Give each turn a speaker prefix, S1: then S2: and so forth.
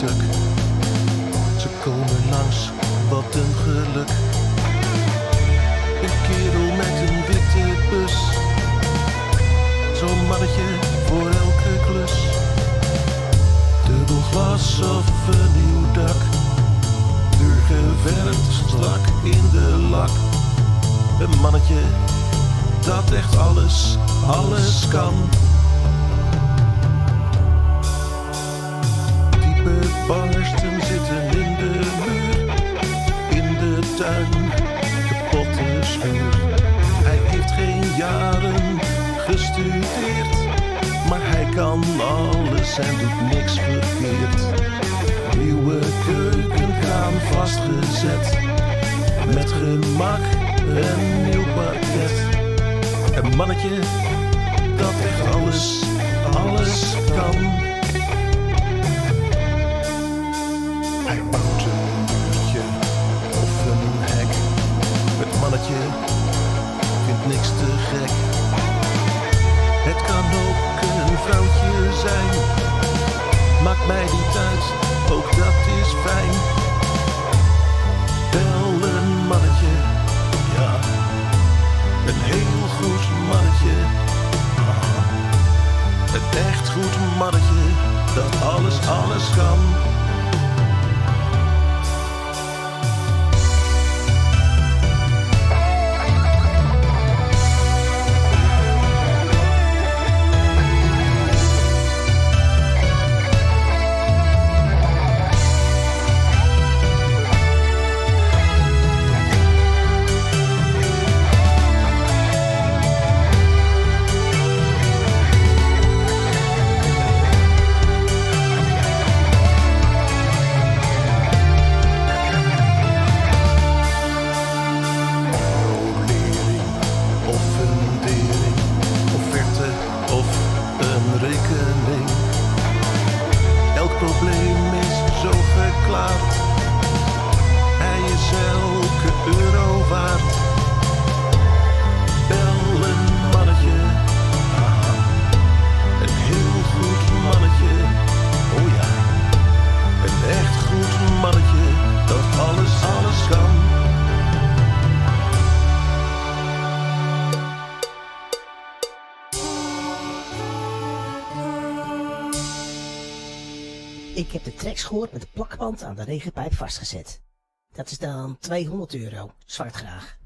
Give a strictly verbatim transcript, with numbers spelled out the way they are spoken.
S1: stuk. Ze komen langs, wat een geluk. Een kerel met een witte bus. Zo'n mannetje voor elke klus. Dubbel glas of een nieuw dak. Doorgeverfd strak in de lak. Een mannetje dat echt alles, alles kan. Diepe barsten zitten in de muur. In de tuin, kapotte schuur. Hij heeft geen jaren gestudeerd, maar hij kan alles en doet niks verkeerd. Nieuwe keukenkraan vastgezet, met gemak een nieuw parket. Een mannetje dat echt alles, alles kan. Hij bouwt een muurtje of een hek. Het mannetje vindt niks te gek. Het kan ook een vrouwtje zijn. Maakt mij niet uit, ook dat is fijn. Wel een mannetje, ja, een heel goed mannetje. Ah, een echt goed mannetje, dat alles, alles kan. Rekening. Elk probleem is zo verklaard. Hij is elke euro waard. Bel een mannetje, aha, een heel goed mannetje. Oh ja, een echt goed mannetje dat alles, alles kan.
S2: Ik heb de trekschoor met de plakband aan de regenpijp vastgezet. Dat is dan tweehonderd euro, zwart graag.